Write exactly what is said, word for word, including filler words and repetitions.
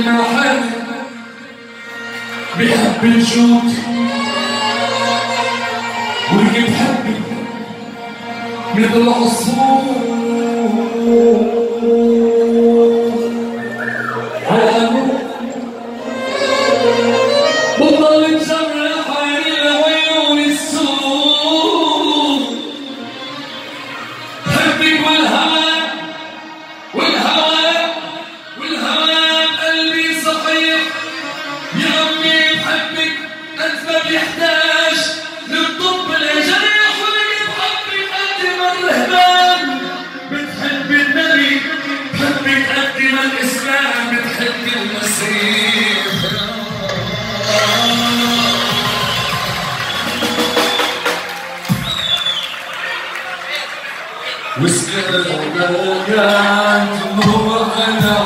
ما حد بحب الجود واللي بحبك مثل العصفور على أمور بطل تجرح عين العيون السود بحبك والهوى والهوى والهوى بقلبي صحيح يا أمي بحبك أنت ما بيحتاج للطب الجريح واللي بحبك قد ما الرهبان بتحب النبي بحبك قد ما الإسلام بتحب المسيح وسكر موجات نور على